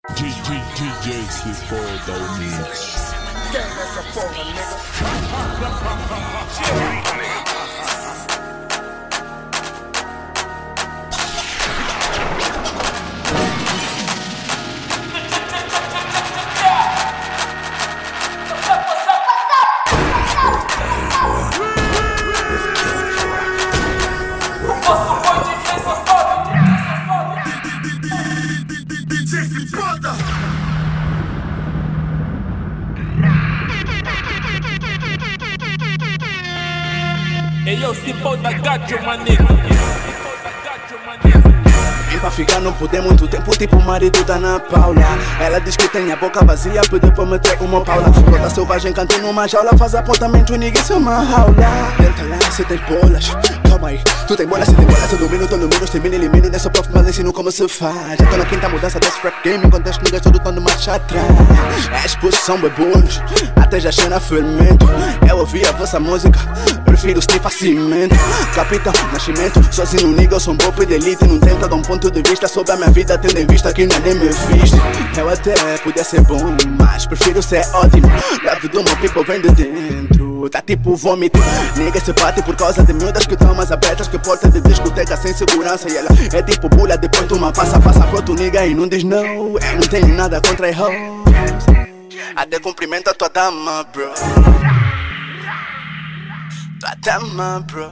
DJ se foda o mix. Quem nessa porra, nigga? Hey yo, se foda, gajo, manego. Vim pra ficar, não puder muito tempo, tipo o marido da Ana Paula. Ela diz que tem a boca vazia, pediu pra meter uma paula. Toda selvagem canta numa jaula, faz apontamento, ninguém se uma aula. Tenta lá, cê tem bolas, calma aí. Tu tem bolas, cê tem bolas, eu domino, tô no menos, termino, elimino. Nessa prof, mas ensino como se faz. Já tô na quinta mudança desse rap game, contexto, niggas todo tão de marcha atrás. A exposição é bolos, até já cheira fermento. Eu ouvi a vossa música, prefiro strip a cimento. Capitão, nascimento, sozinho nigga, eu sou um bobo de elite. Não tenta dar um ponto de vista sobre a minha vida, tendo em vista que ninguém me viste. Eu até podia ser bom, mas prefiro ser ótimo. Love do meu people vem de dentro, tá tipo vômito. Nigga se bate por causa de miúdas que estão mais abertas que porta de discoteca sem segurança. E ela é tipo bula, depois tu uma passa pro outro nigga e não diz não. Eu não tenho nada contra hoes, até cumprimento a tua dama, bro. Tua dama, bro.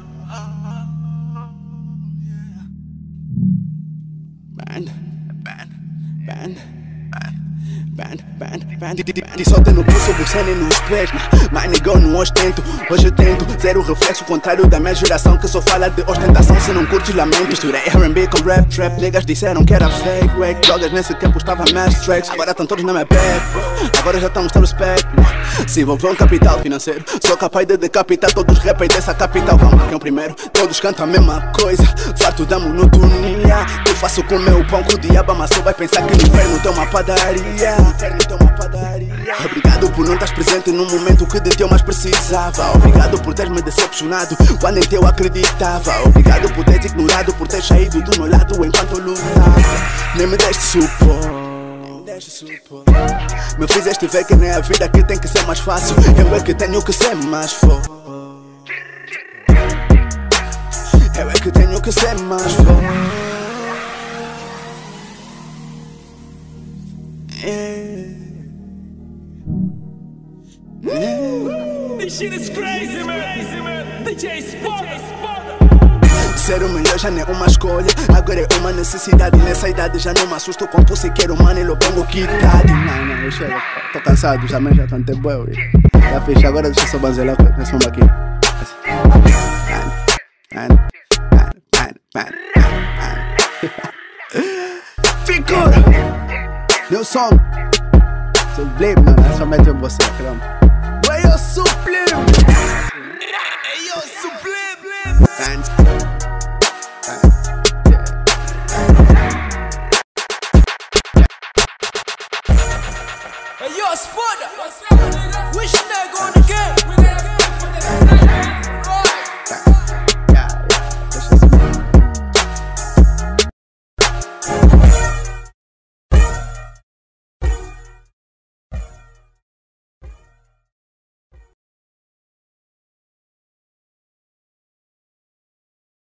E só tem no pulso, você nem nos pés. Mas negão não ostento, hoje eu tento zero reflexo, contrário da minha geração que só fala de ostentação. Se não curtes lamento, misturei R&B com rap trap. Niggas disseram que era fake, wake. Drogas nesse tempo estava mass tracks. Agora estão todos na minha back, agora já estamos tendo respect. Se envolveu um capital financeiro, sou capaz de decapitar todos os rappers dessa capital. Vamos que é o primeiro, todos cantam a mesma coisa, farto da monotonia. Eu faço com meu pão que o diabo amassou, vai pensar que no inferno tem uma padaria. Obrigado por não estar presente no momento que de ti eu mais precisava. Obrigado por teres me decepcionado quando em ti eu acreditava. Obrigado por teres ignorado, por teres saído do meu lado enquanto eu lutava. Nem me deste suporte, me fizeste ver que nem a vida que tem que ser mais fácil. Eu é que tenho que ser mais forte. Eu é que tenho que ser mais forte. This shit is crazy, man. DJ Spoda. Ser o melhor já não é uma escolha, agora é uma necessidade. Nessa idade já não me assusto com pussy, quero money, lo pongo quitado. Não, chega, tô cansado, já tô no tempo. Já fiz, agora deixa eu só banzelar com esse mambo aqui. Figura! Meu som sublime, não, é somente você, caramba. Way eu sublime! Hey, yo, sublime!